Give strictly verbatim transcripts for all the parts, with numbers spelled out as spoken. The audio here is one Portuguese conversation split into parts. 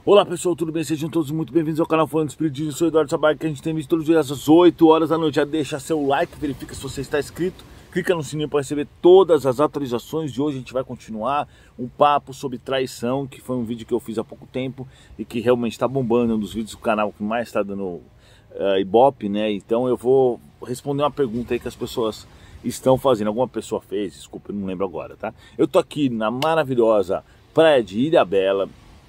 Olá pessoal, tudo bem? Sejam todos muito bem-vindos ao canal Falando do Espiritismo. Eu sou Eduardo Sabar, que a gente tem visto todos os dias às oito horas da noite. Já deixa seu like, verifica se você está inscrito, clica no sininho para receber todas as atualizações. De hoje a gente vai continuar um papo sobre traição, que foi um vídeo que eu fiz há pouco tempo e que realmente está bombando, é um dos vídeos do canal que mais está dando uh, ibope, né? Então eu vou responder uma pergunta aí que as pessoas estão fazendo. Alguma pessoa fez, desculpa, eu não lembro agora, tá? Eu tô aqui na maravilhosa praia de Ilhabela,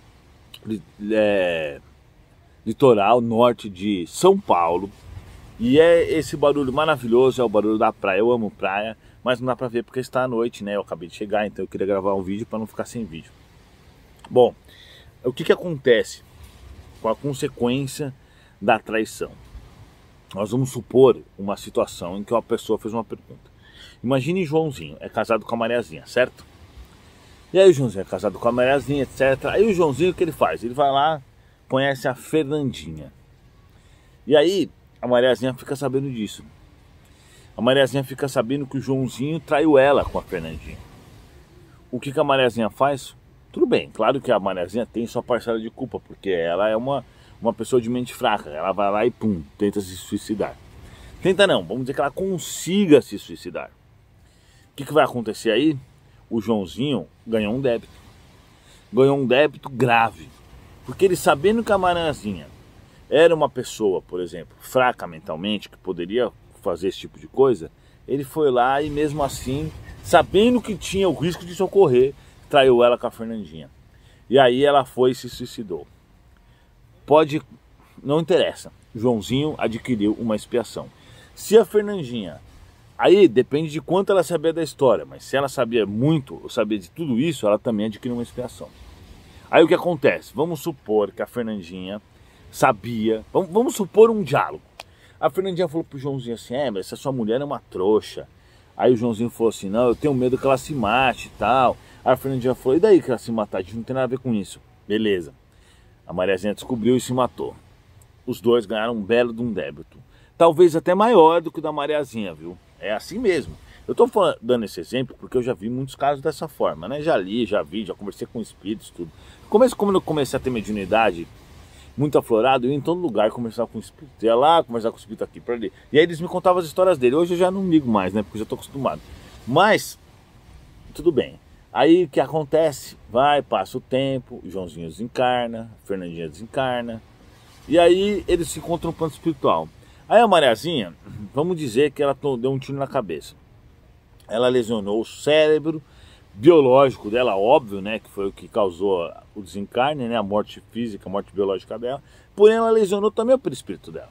É, litoral norte de São Paulo, e é esse barulho maravilhoso, é o barulho da praia. Eu amo praia, mas não dá pra ver porque está à noite, né? Eu acabei de chegar, então eu queria gravar um vídeo para não ficar sem vídeo. Bom, o que que acontece com a consequência da traição? Nós vamos supor uma situação em que uma pessoa fez uma pergunta. Imagine Joãozinho, é casado com a Mariazinha, certo? E aí o Joãozinho é casado com a Mariazinha, etcétera. Aí o Joãozinho, o que ele faz? Ele vai lá, conhece a Fernandinha. E aí a Mariazinha fica sabendo disso. A Mariazinha fica sabendo que o Joãozinho traiu ela com a Fernandinha. O que, que a Mariazinha faz? Tudo bem, claro que a Mariazinha tem sua parcela de culpa, porque ela é uma, uma pessoa de mente fraca. Ela vai lá e pum, tenta se suicidar. Tenta não, vamos dizer que ela consiga se suicidar. O que, que vai acontecer aí? O Joãozinho ganhou um débito. Ganhou um débito grave. Porque ele, sabendo que a Mariazinha era uma pessoa, por exemplo, fraca mentalmente, que poderia fazer esse tipo de coisa, ele foi lá e mesmo assim, sabendo que tinha o risco de socorrer, traiu ela com a Fernandinha. E aí ela foi e se suicidou. Pode, não interessa. Joãozinho adquiriu uma expiação. Se a Fernandinha... Aí depende de quanto ela sabia da história, mas se ela sabia muito, ou sabia de tudo isso, ela também adquiriu uma expiação. Aí o que acontece? Vamos supor que a Fernandinha sabia, vamos, vamos supor um diálogo. A Fernandinha falou pro Joãozinho assim, é, mas essa sua mulher é uma trouxa. Aí o Joãozinho falou assim, não, eu tenho medo que ela se mate e tal. Aí a Fernandinha falou, e daí que ela se matar? A gente não tem nada a ver com isso. Beleza. A Mariazinha descobriu e se matou. Os dois ganharam um belo de um débito. Talvez até maior do que o da Mariazinha, viu? É assim mesmo. Eu tô falando, dando esse exemplo porque eu já vi muitos casos dessa forma, né? Já li, já vi, já conversei com espíritos, tudo. Começo, como eu comecei a ter mediunidade muito aflorado, eu ia em todo lugar conversar com o espírito. Eu ia lá conversar com o espírito aqui, pra ali. E aí eles me contavam as histórias dele. Hoje eu já não ligo mais, né? Porque eu já tô acostumado. Mas, tudo bem. Aí o que acontece? Vai, passa o tempo, o Joãozinho desencarna, a Fernandinha desencarna. E aí eles se encontram no plano espiritual. Aí a Mariazinha, vamos dizer que ela deu um tiro na cabeça. Ela lesionou o cérebro biológico dela, óbvio, né? Que foi o que causou o desencarne, né? A morte física, a morte biológica dela. Porém, ela lesionou também o perispírito dela.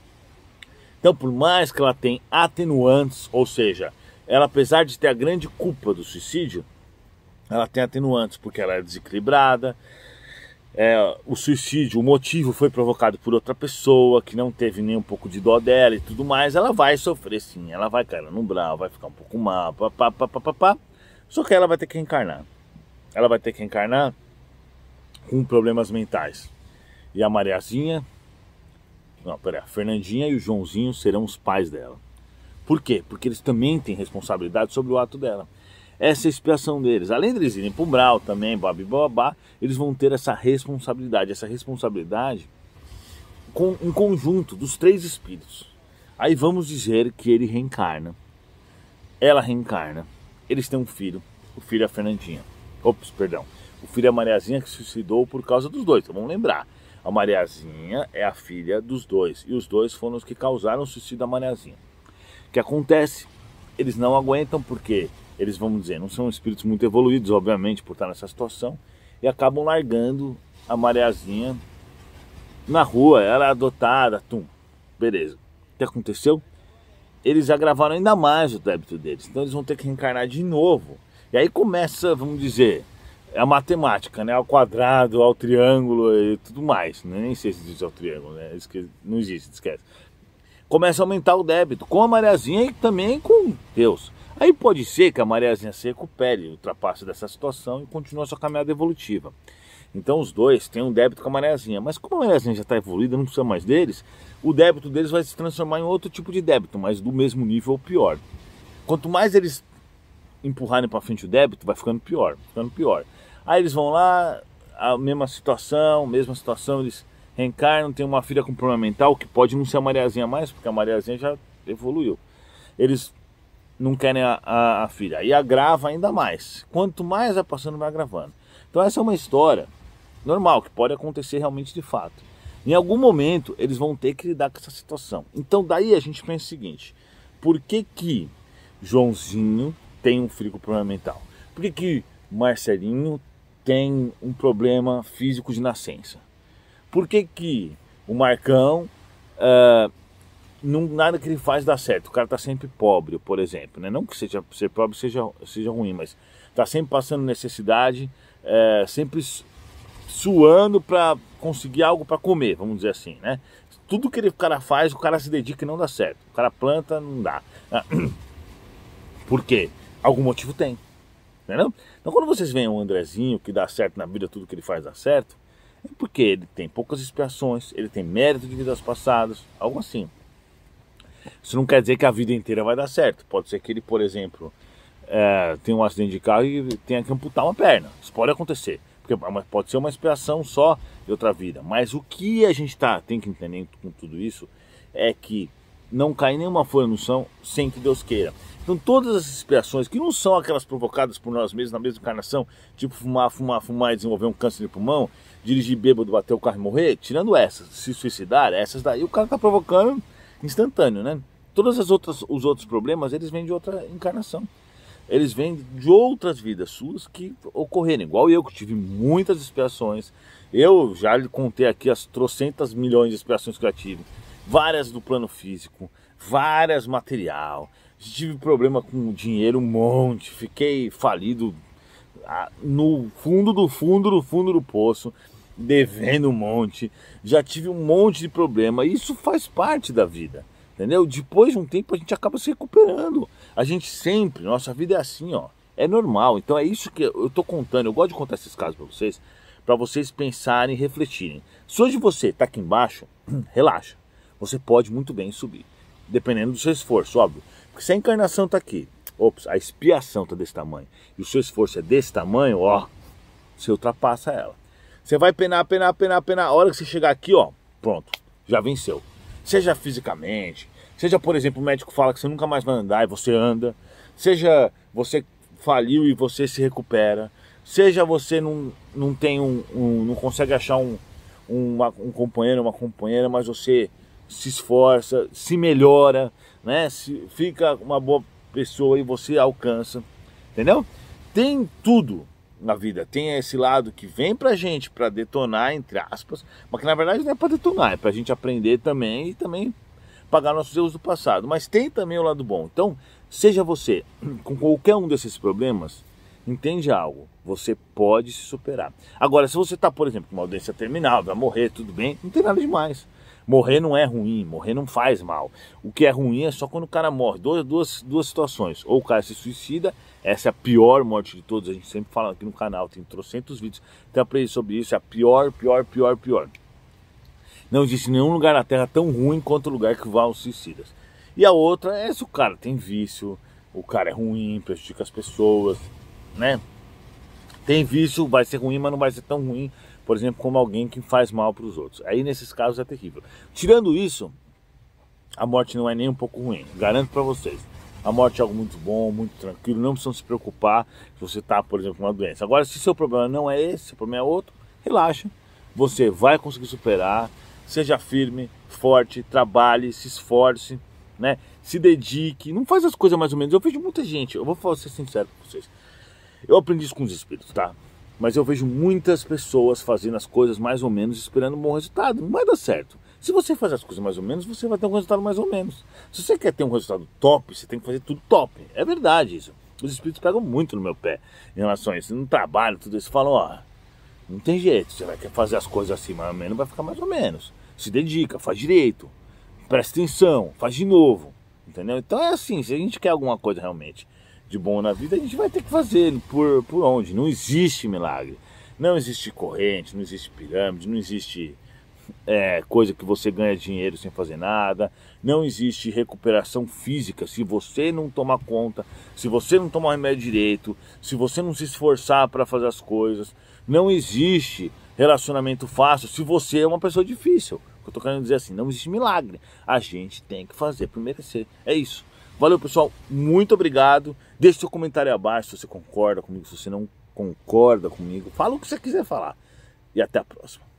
Então, por mais que ela tenha atenuantes, ou seja, ela, apesar de ter a grande culpa do suicídio, ela tem atenuantes porque ela é desequilibrada. É, o suicídio, o motivo foi provocado por outra pessoa que não teve nem um pouco de dó dela e tudo mais, ela vai sofrer sim, ela vai cair no umbral, vai ficar um pouco mal, pá, pá, pá, pá, pá, só que ela vai ter que reencarnar. Ela vai ter que reencarnar com problemas mentais. E a Mariazinha, não, pera, a Fernandinha e o Joãozinho serão os pais dela. Por quê? Porque eles também têm responsabilidade sobre o ato dela. Essa é a expiação deles. Além de eles irem para o umbral também, babi, babá, eles vão ter essa responsabilidade. Essa responsabilidade com um conjunto dos três espíritos. Aí vamos dizer que ele reencarna. Ela reencarna. Eles têm um filho. O filho é a Fernandinha. Ops, perdão. O filho é a Mariazinha, que se suicidou por causa dos dois. Então vamos lembrar. A Mariazinha é a filha dos dois. E os dois foram os que causaram o suicídio da Mariazinha. O que acontece? Eles não aguentam porque... eles, vamos dizer, não são espíritos muito evoluídos, obviamente, por estar nessa situação, e acabam largando a Mariazinha na rua. Ela é adotada, tum, beleza. O que aconteceu? Eles agravaram ainda mais o débito deles, então eles vão ter que reencarnar de novo. E aí começa, vamos dizer, a matemática, né? Ao quadrado, ao triângulo e tudo mais. Nem sei se existe ao triângulo, né? Não existe, esquece. Começa a aumentar o débito com a Mariazinha e também com Deus. Aí pode ser que a Mariazinha se recupere, ultrapasse dessa situação e continue a sua caminhada evolutiva. Então os dois têm um débito com a Mariazinha. Mas como a Mariazinha já está evoluída, não precisa mais deles, o débito deles vai se transformar em outro tipo de débito, mas do mesmo nível ou pior. Quanto mais eles empurrarem para frente o débito, vai ficando pior, ficando pior. Aí eles vão lá, a mesma situação, mesma situação, eles reencarnam, tem uma filha com problema mental, que pode não ser a Mariazinha mais, porque a Mariazinha já evoluiu. Eles não querem a, a, a filha, e agrava ainda mais. Quanto mais vai passando, vai agravando. Então essa é uma história normal, que pode acontecer realmente de fato. Em algum momento, eles vão ter que lidar com essa situação. Então daí a gente pensa o seguinte: por que que Joãozinho tem um filho com problema mental? Por que que Marcelinho tem um problema físico de nascença? Por que que o Marcão, uh, não, nada que ele faz dá certo? O cara tá sempre pobre, por exemplo, né? Não que seja, ser pobre seja, seja ruim, mas tá sempre passando necessidade, uh, sempre suando para conseguir algo para comer, vamos dizer assim, né? Tudo que ele, o cara faz, o cara se dedica e não dá certo. O cara planta, não dá. Por quê? Algum motivo tem. Entendeu? Então quando vocês veem um Andrezinho que dá certo na vida, tudo que ele faz dá certo, é porque ele tem poucas expiações, ele tem mérito de vidas passadas, algo assim. Isso não quer dizer que a vida inteira vai dar certo. Pode ser que ele, por exemplo, é, tenha um acidente de carro e tenha que amputar uma perna. Isso pode acontecer. Porque pode ser uma expiação só de outra vida. Mas o que a gente tá, tem que entender com tudo isso é que não cai nenhuma folha no chão sem que Deus queira. Então todas as expiações, que não são aquelas provocadas por nós mesmos na mesma encarnação, tipo fumar, fumar, fumar e desenvolver um câncer de pulmão, dirigir bêbado, bater o carro e morrer, tirando essas, se suicidar, essas daí o cara tá provocando instantâneo, né? Todas as outras, os outros problemas, eles vêm de outra encarnação. Eles vêm de outras vidas suas que ocorreram. Igual eu, que tive muitas expiações. Eu já lhe contei aqui as trocentas milhões de expiações que eu tive. Várias do plano físico, várias material. Tive problema com dinheiro, um monte. Fiquei falido no fundo do fundo do fundo do poço, devendo um monte. Já tive um monte de problema. Isso faz parte da vida. Entendeu? Depois de um tempo a gente acaba se recuperando. A gente sempre, nossa vida é assim, ó. É normal. Então é isso que eu tô contando. Eu gosto de contar esses casos para vocês, para vocês pensarem e refletirem. Se hoje você tá aqui embaixo, relaxa. Você pode muito bem subir, dependendo do seu esforço, óbvio. Porque se a encarnação tá aqui, ops, a expiação tá desse tamanho, e o seu esforço é desse tamanho, ó, você ultrapassa ela. Você vai penar, penar, penar, penar. A hora que você chegar aqui, ó, pronto, já venceu. Seja fisicamente, seja, por exemplo, o médico fala que você nunca mais vai andar e você anda, seja você faliu e você se recupera, seja você não, não tem um, um não consegue achar um, um, um companheiro, uma companheira, mas você se esforça, se melhora, né? Se fica uma boa pessoa e você alcança, entendeu? Tem tudo na vida, tem esse lado que vem pra gente pra detonar, entre aspas, mas que na verdade não é pra detonar, é pra gente aprender também e também pagar nossos erros do passado. Mas tem também o lado bom. Então, seja você com qualquer um desses problemas, entende algo, você pode se superar. Agora, se você tá, por exemplo, com uma doença terminal, vai morrer, tudo bem, não tem nada demais. Morrer não é ruim, morrer não faz mal. O que é ruim é só quando o cara morre. Duas, duas, duas situações. Ou o cara se suicida, essa é a pior morte de todos. A gente sempre fala aqui no canal, tem trocentos vídeos. Até aprendi sobre isso, é a pior, pior, pior, pior. Não existe nenhum lugar na Terra tão ruim quanto o lugar que vão os suicidas. E a outra é se o cara tem vício, o cara é ruim, prejudica as pessoas, né? Tem vício, vai ser ruim, mas não vai ser tão ruim, por exemplo, como alguém que faz mal para os outros. Aí nesses casos é terrível. Tirando isso, a morte não é nem um pouco ruim, garanto para vocês. A morte é algo muito bom, muito tranquilo, não precisam se preocupar se você está, por exemplo, com uma doença. Agora, se seu problema não é esse, seu problema é outro, relaxa. Você vai conseguir superar, seja firme, forte, trabalhe, se esforce, né? Se dedique, não faz as coisas mais ou menos. Eu vejo muita gente, eu vou ser sincero com vocês. Eu aprendi isso com os espíritos, tá? Mas eu vejo muitas pessoas fazendo as coisas mais ou menos, esperando um bom resultado. Não vai dar certo. Se você faz as coisas mais ou menos, você vai ter um resultado mais ou menos. Se você quer ter um resultado top, você tem que fazer tudo top. É verdade isso. Os espíritos pegam muito no meu pé em relação a isso. No trabalho, tudo isso, falam, ó, não tem jeito. Você vai querer fazer as coisas assim mais ou menos, vai ficar mais ou menos. Se dedica, faz direito, presta atenção, faz de novo. Entendeu? Então é assim, se a gente quer alguma coisa realmente de bom na vida, a gente vai ter que fazer por, por onde? Não existe milagre, não existe corrente, não existe pirâmide, não existe é, coisa que você ganha dinheiro sem fazer nada. Não existe recuperação física se você não tomar conta, se você não tomar remédio direito, se você não se esforçar para fazer as coisas. Não existe relacionamento fácil se você é uma pessoa difícil. Eu tô querendo dizer assim, não existe milagre. A gente tem que fazer para merecer. É isso. Valeu, pessoal. Muito obrigado. Deixe seu comentário aí abaixo se você concorda comigo, se você não concorda comigo. Fala o que você quiser falar. E até a próxima.